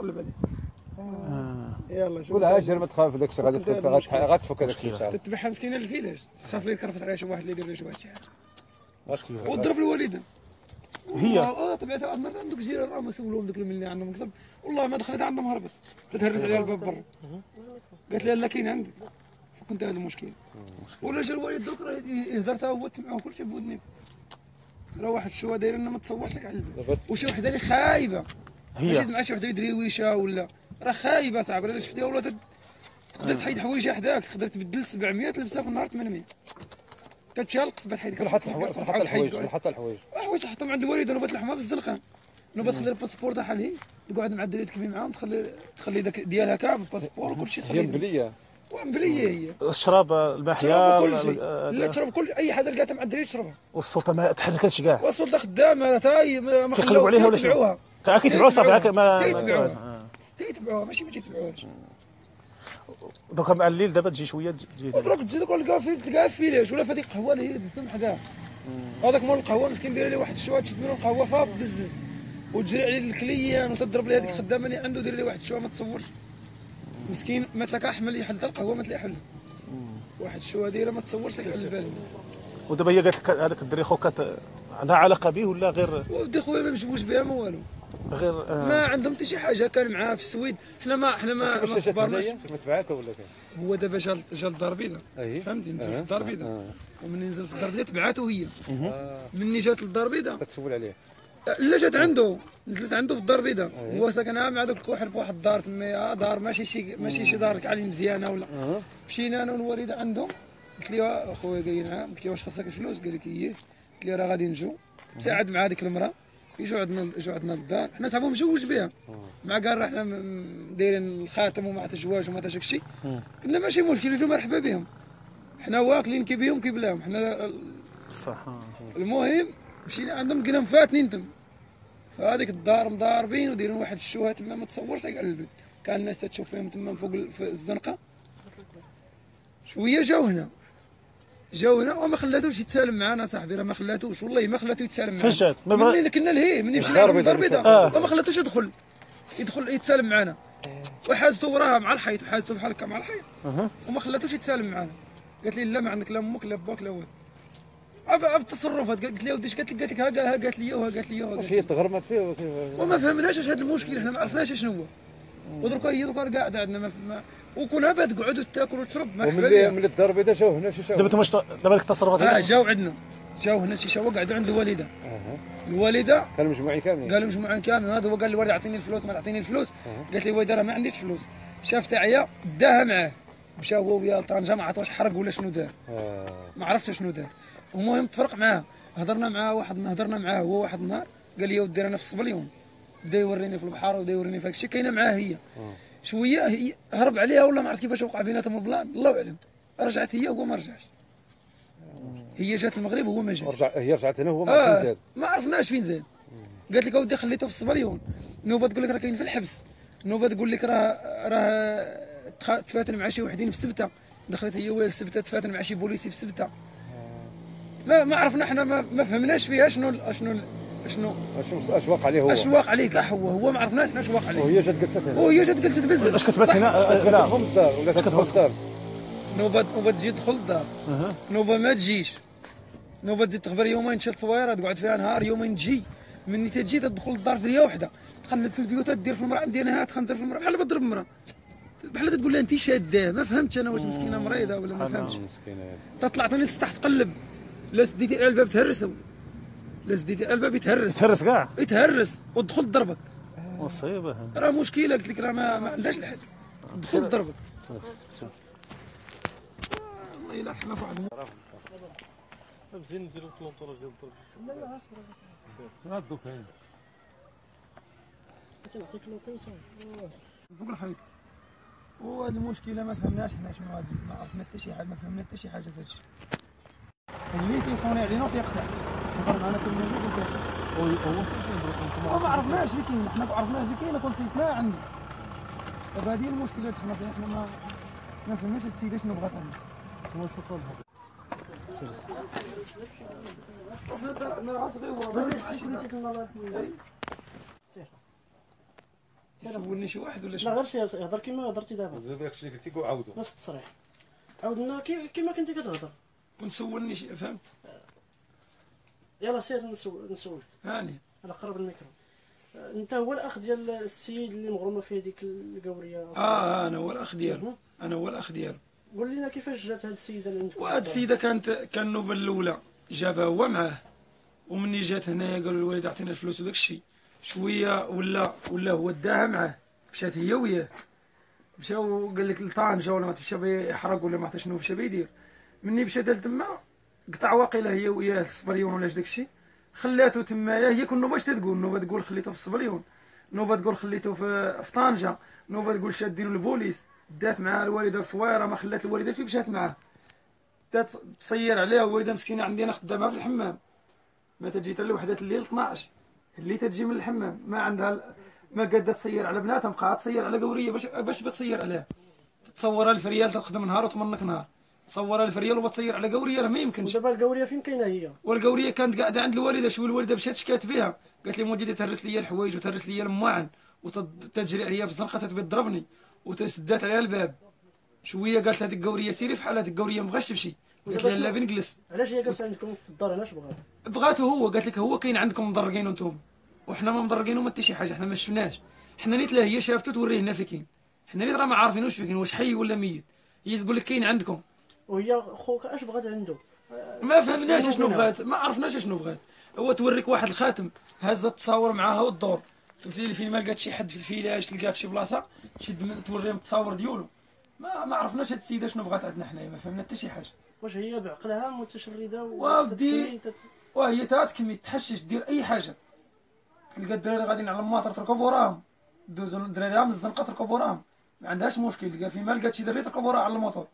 تقلب عليه. يلا شوف ولا اجر ما تخاف داك الشيء غادي غتفك هذاك الشيء. تتبعها مسكينه للفيلاج، تخاف لي يكرفس عليها شي واحد اللي يدير لها شي واحد شي حاجه. غتفك وضرب الوالده. هي طبيعتها واحد المره عندك جيران راه ما سولوهم ذوك اللي عندهم مكتب، والله ما دخلت عندهم هربت، تهرس عليها الباب برا. قالت لها لا كاين عندك. فكنت هذا المشكل. ولا جا الوالد دوك راه هضرتها هو تسمعوا كلشي بودني. راه واحد الشوا داير ما تصورش لك على الباب. وشي وحده اللي خايبه. ماشي مع شي وحده دريويشه ولا راه خايبه صاحبي، الا شفتيها ولا تقدر تحيد حوايجها حداك، تقدر تبدل 700 لبسها في النهار 800. كتشال القصبه تحيد حتى الحوايج حوايج حطهم عند الوالده نوبات لحمها في الزنقه، نوبات تخلي الباسبور تاعها لهي تقعد مع الدراري تكمي معاهم، تخلي داك ديالها كاع الباسبور وكل شيء تخليه. هي مبليه هي الشراب المحيا كل شيء، لا تشرب كل اي حاجه لقاتها مع الدراري تشربها. والسلطه ما تحركتش كاع، والسلطه خدامه حتى ما كيقلبوا عليها ولا يتبعوها. كيتبعوها صافي تيتبعوها ماشي ما تيتبعوهاش. دوكا مع الليل دابا تجي شويه تجي ودروك تجي تلقاها في فيلاش ولا في هذيك القهوه اللي هي دزتهم حداه. هذاك مول القهوه مسكين داير لي واحد الشوا تشد منه القهوه فاب بزز وتجري عليه الكليان وتضرب لي هذيك الخدامه اللي عنده داير لي واحد الشوا ما تصورش. مسكين ما تلاقى حمل يحل القهوه ما تلاقي حل. واحد الشوا دايره ما تصورش لك على البال. ودابا هي قالت لك هذاك الدري خوك عندها علاقه به ولا غير؟ ودي خويا ما مشبوش بها ما والو. غير ما عندهم حتى شي حاجه، كان معاه في السويد. حنا ما خبرناش. ما تبعك ولا كان هو دابا جا للدار البيضاء فهمتي، نزل في الدار البيضاء ومني نزل في الدار البيضاء تبعاتو هي. مني جات للدار البيضاء كتسول عليه لا جات عنده، نزلت عنده في الدار البيضاء. هو ساكنها مع دوك الكوحل في واحد الدار تما، دار ماشي شي دار كاع اللي مزيانه ولا. مشينا انا والوالده عندهم، قلت لي اخويا قايل نعم، قلت لي واش خاصك الفلوس؟ قال لك ايه. قلت لي راه غادي نجو تساعد مع هذيك المراه يجوا عندنا للدار. حنا صاحبو مزوج بها مع قال راه حنا دايرين الخاتم وما حتى الزواج وما حتى داك الشيء. قلنا ماشي مشكل يجوا مرحبا بهم، حنا واكلين كي بهم كي بلاهم حنا صح. المهم مشينا عندهم لقيناهم فاتنين تما فهذيك الدار مضاربين ودايرين واحد الشوهه تما ما تصورش لك على البال. كان الناس تتشوف فيهم تما فوق في الزنقه. شويه جاو هنا وما خلاتوش يتسالم معنا صاحبي، راه ما خلاتوش والله ما خلاتو يتسالم معنا. فاش ملي كنا لهيه ملي مشينا للدار البيضاء ما خلاتوش يدخل يتسالم معنا. وحازته وراها مع الحيط وحازته بحال هكا مع الحيط وما خلاتوش يتسالم معنا. قالت لي لا ما عندك لا امك لا باك لا والو. التصرفات قالت لي وديش قالت لك ها قالت لي وها قالت لي واش هي تغرمت فيه وما فهمناش اش هذا المشكل، حنا ما عرفناش شنو هو. ودركا هي قاعده عندنا وكونها باه تقعد وتاكل وتشرب مرحبا بها. ومن الدار البيضاء جاو هنا شي دابا دابا ديك التصرفات جاو عندنا جاو هنا شي شوا قعدوا عند الوالده. الوالده كانوا مجموعين كاملين قالوا مجموعين كاملين. هذا هو قال الوالده اعطيني الفلوس ما تعطيني الفلوس. قالت لي الوالده راه ما عنديش فلوس. شافت عيا داها معاه مشى هو ويا لطنجه ما عرفتش حرق ولا شنو دار. ما عرفتش شنو دار. المهم تفرق معاه هضرنا معاه هو واحد النهار قال لي يا ودي انا في الصبليون بدا يوريني في البحر وبدا يوريني في هذا الشيء كاينه معاه هي. شويه هي هرب عليها ولا ما عرفت كيفاش وقع بيناتهم البلان الله اعلم. رجعت هي وهو ما رجعش. هي جات المغرب وهو ما جاش. هي رجعت هنا وهو ما فين زاد. ما عرفناش فين زاد. قالت لك اودي خليته في الصبليون. نوبه تقول لك راه كاين في الحبس. نوبه تقول لك راه تفاتن مع شي وحدين في السبته. دخلت هي ويا السبته تفاتن مع شي بوليسي في السبته. ما عرفنا حنا ما فهمناش فيها شنو اش واقع عليه هو. اش واقع عليه كاع هو ما عرفناش اش واقع عليه. وهي جات جلست هنا. وهي جات جلست بزاف. اش كتبات هنا؟ لا في الدار ولا كتدخل الدار. نوبه تجي تدخل الدار. نوبه ما تجيش. نوبه تزيد تخبر يومين تشد صويره تقعد فيها نهار يومين تجي. مني تجي تدخل الدار في ليله وحده تقلب في البيوت دير في المراه ديالها تخندر في المراه بحال تضرب المراه بحال تقول لها انت شاده. ما فهمتش انا واش مسكينه مريضه ولا ما فهمتش. تطلعتني للسطح تقلب لا سديتي على الباب تهرسوا لا سديتي على الباب يتهرس كاع يتهرس ودخل ضربك. مصيبه راه مشكله قلت لك راه ما عندهاش الحل. دخل ضربك. الله الا حنا في واحد زين نديرو الكلونطوراج ديال الضرب. لا لا اصبر شنو دوك هنا تعطيك لوكيشن فوق الحيط. هو المشكله ما فهمناش حنا شنو هذا ما عرفنا حتى شي حاجه ما فهمنا حتى شي حاجه في هذا الشيء. اللي تيصوني علينا وتيقطع هضر معنا هو ما عرفناش اللي كاين. حنا عرفناه اللي كاين كون صيفناه عندنا. دابا هذه المشكله اللي حنا فيها. حنا ما فهمناش هاد السيده شنو بغات عندنا. هو شكرا لك انا راه صغير سولني شي واحد ولا لا شنو؟ غير سير يهضر كيما هضرتي دابا دابا داكشي اللي قلتي وعاودو. نفس التصريح. عاودنا كيما كنتي كتهضر. كنت سولني شي فهمت؟ يلا سير نسول هاني على قرب الميكرو. انت هو الاخ ديال السيد اللي مغرومه فيه ديك القوريه. انا هو الاخ ديالو. انا هو الاخ ديالو. قول لنا كيفاش جات هذه السيده اللي عندكم. وهاد السيده كان النوبه الاولى جابها هو معاه، ومني جات هنايا قالوا الوالد اعطينا الفلوس وداك الشيء، شويه ولا هو داها معاه، مشات هي وياه، مشاو قال لك لطنجه ولا ما عرفتش باه يحرق ولا ما عرفت شنو مشى بيدير. مني مشى دال تما قطع واقيلا هي وياه الصبريون ولا داك الشيء، خلاتو تمايا. هي كل نوبه اش تقول، نوبه تقول خليته في الصبريون، نوبه تقول خليته في طنجه، نوبه تقول شادينو البوليس. دات معاه الوالده صويره، ما خلات الوالده فيه، مشات معاه بدات تصير عليها. الوالده مسكينه عندي انا خدامها في الحمام، ما تجي حتى لوحده الليل 12 اللي تجي من الحمام، ما عندها ما قادة تصير على بناتها، بقات تصير على قوريه باش بتصير عليها. تصورها الفريال تخدم نهار وتمنك نهار، تصورها الفريال وبتصير على قوريه، راه ما يمكنش. ودابا القوريه فين كاينه هي؟ والقوريه كانت قاعده عند الوالده. شوف الوالده مشات شكات بها، قالت لي موجدي تهرس لي الحوايج وتهرس لي المواعن وتجري عليا في الزنقه تبي تضربني، وتسدات عليها الباب. شويه قالت لها القوريه سيري في حالها، القوريه ما بغاش تمشي، قالت لها لا بنجلس. علاش هي جالسه عندكم في الدار هنا؟ اش بغات؟ بغاتو هو، قالت لك هو كاين عندكم مضرقين وانتم، وحنا ما مضرقين وما حتى شي حاجه، حنا ما شفناش. حنا نيت لا هي شافتو توريه لنا في كاين، حنا نيت راه ما عارفين واش في كاين، واش حي ولا ميت. هي تقول لك كاين عندكم. وهي خوك اش بغات عنده؟ ما فهمناش شنو بغات، ما عرفناش شنو بغات. هو توريك واحد الخاتم هزه تصاور معاها والدور، قلت لي فين ما لقات شي حد في الفيلاج تلقاه في شي بلاصه تشد توريهم التصاور ديالو. ما عرفناش هاد السيده شنو بغات عندنا حنايا، ما فهمنا حتى شي حاجه. واش هي بعقلها متشرده ودي وهي تاتكمي تحشش دير اي حاجه. تلقى الدراري غاديين على الماطر تركبوا وراهم، دوزوا الدراري من الزنقه تركبوا وراهم، ما عندهاش مشكل. تلقى فيما لقات شي دري تركبوا وراها على الموطور.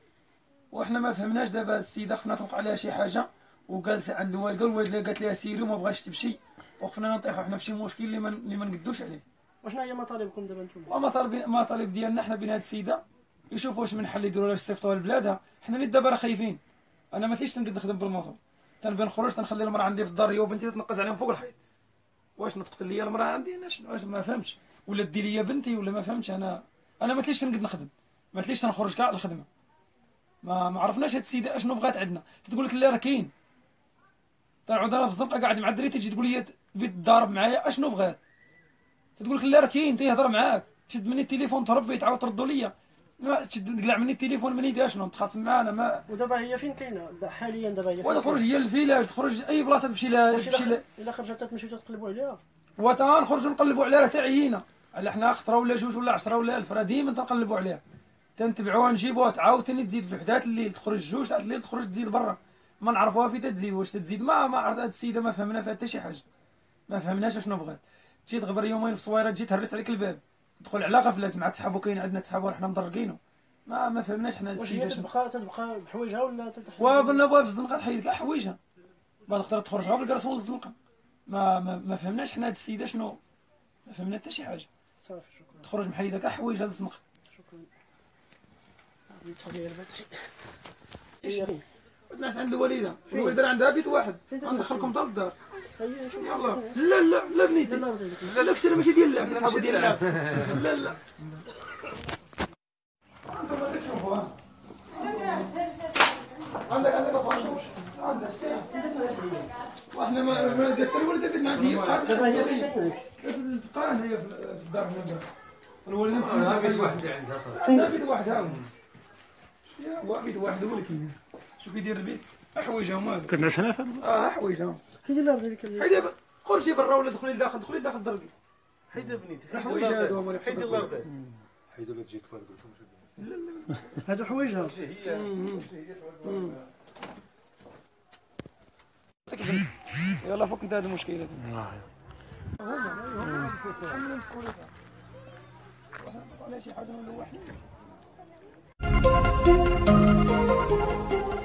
وحنا ما فهمناش. دابا السيده خفنا توقع عليها شي حاجه، وجالسه عند الوالده، الوالده قالت لها سيري وما بغاش تمشي، وقفنا نطيحوا حنا في شي مشكل اللي ما نقدوش عليه. وشنا هي مطالبكم دابا نتوما؟ ومطالب ديالنا حنا بين هاد السيده يشوفوا واش من حل يديروا لها يصيفطوها لبلادها. حنا نيت دابا راه خايفين، انا ما تليش تنقد نخدم بالموطور، تنبي نخرج تنخلي المراه عندي في الدار هي وبنتي تنقز عليهم فوق الحيط. واش تقتل لي المراه عندي انا شنو؟ واش ما فهمتش، ولا دير لي بنتي ولا ما فهمتش. انا ما تليش تنقد نخدم، ما تليش تنخرج كاع الخدمه. ما عرفناش هاد السيده اشنو بغات عندنا. تقول لك لا راه كاين، تنعود انا في الزنقه قاعد مع الدري، تجي تقول لي تبي تضارب معايا اشنو بغات. تقول لك لا راه كاين، تيهضر معاك، تشد مني التليفون تهرب تعاود تردوا ليا، ما تشد تقلع مني التليفون من يدي اشنو نتخاصم معانا. ما ودابا هي فين كاينه حاليا؟ دابا هي ولا تخرج هي للفيلاج، تخرج اي بلاصه تمشي لها الا خرجت تمشيو تقلبوا عليها. وتنخرجوا نقلبوا عليها راه تعيينا. على حنا خطره ولا جوج ولا 10 ولا 1000 راه ديما تنقلبوا عليها، تنتبعوها نجيبوها تعاوتاني تزيد في وحدات الليل، تخرج جوج تاع الليل تخرج تزيد برا، ما نعرفوها فين تزيد. واش تزيد ما عرفت. هاد السيده ما فهمنا فيها حتى شي حاجه، ما فهمناش شنو بغات. تجي تغبر يومين في صويره تجي تهرس عليك الباب، تدخل على غفله مع تسحبوا كاين عندنا تسحبوا حنا مضرقينو. ما فهمناش حنا واش هي السيده تتبقى بحوايجها ولا وبنا بغا في الزنقه تحيد كاع حوايجها، بعد تقدر تخرجها بالكرسون للزنقه. ما فهمناش حنا هاد السيده شنو، ما فهمنا حتى شي حاجه. صافي شكرا. تخرج محيده كاع حوايجها للزنقه. شكرا. تخلي البيت. الناس عند الوالده، الوالده عندها بيت واحد، ندخلكم دار الدار. يلا لا بنيتي، لا داكشي راه ماشي ديال اللعب، صحابو ديال اللعب. لا انتم ما تشوفوها. عندك افراشوش، عندك وحنا ما جات الوالده في الناس، هي بقات تبقى هي في الدار هنا. الوالده مسكينه بيت واحد اللي عندها صافي، عندها بيت واحد ها هو بيت واحد هو اللي كاين. شوف يدير البيت حوايجها هما كتنعس هنا فهاد حوايجها. حيدي لها رجلك. حيدي خرجي برا ولا دخلي لداخل، دخلي لداخل درقي. حيد بنيتي، حوايجها هادو هما اللي حيد الارض، حيدوا لا تجي تفرقوا. لا هادو حوايجها. يلا فك انت هذه المشكله. على شي حاجه ولا واحد.